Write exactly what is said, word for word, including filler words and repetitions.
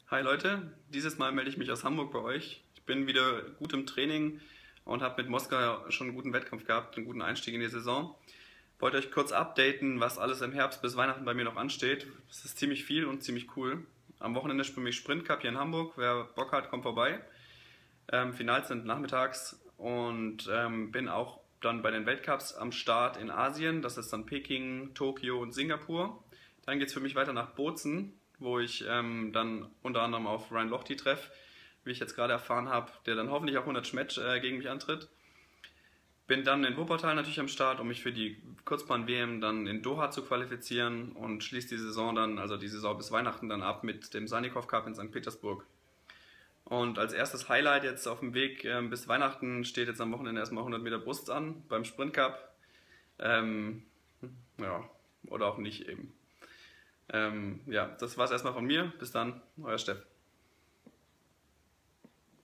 Hi Leute, dieses Mal melde ich mich aus Hamburg bei euch. Ich bin wieder gut im Training und habe mit Moskau schon einen guten Wettkampf gehabt, einen guten Einstieg in die Saison. Wollte euch kurz updaten, was alles im Herbst bis Weihnachten bei mir noch ansteht. Es ist ziemlich viel und ziemlich cool. Am Wochenende spiele ich Sprint Cup hier in Hamburg. Wer Bock hat, kommt vorbei. Ähm, Finals sind nachmittags und ähm, bin auch dann bei den Weltcups am Start in Asien. Das ist dann Peking, Tokio und Singapur. Dann geht es für mich weiter nach Bozen, wo ich ähm, dann unter anderem auf Ryan Lochte treffe, wie ich jetzt gerade erfahren habe, der dann hoffentlich auch hundert Schmett äh, gegen mich antritt. Bin dann in Wuppertal natürlich am Start, um mich für die Kurzbahn-W M dann in Doha zu qualifizieren und schließe die Saison dann, also die Saison bis Weihnachten dann ab mit dem Sannikov Cup in Sankt Petersburg. Und als erstes Highlight jetzt auf dem Weg ähm, bis Weihnachten steht jetzt am Wochenende erstmal hundert Meter Brust an beim Sprint Cup. Ähm, ja, oder auch nicht eben. Ähm, ja, das war's erstmal von mir. Bis dann, euer Steff.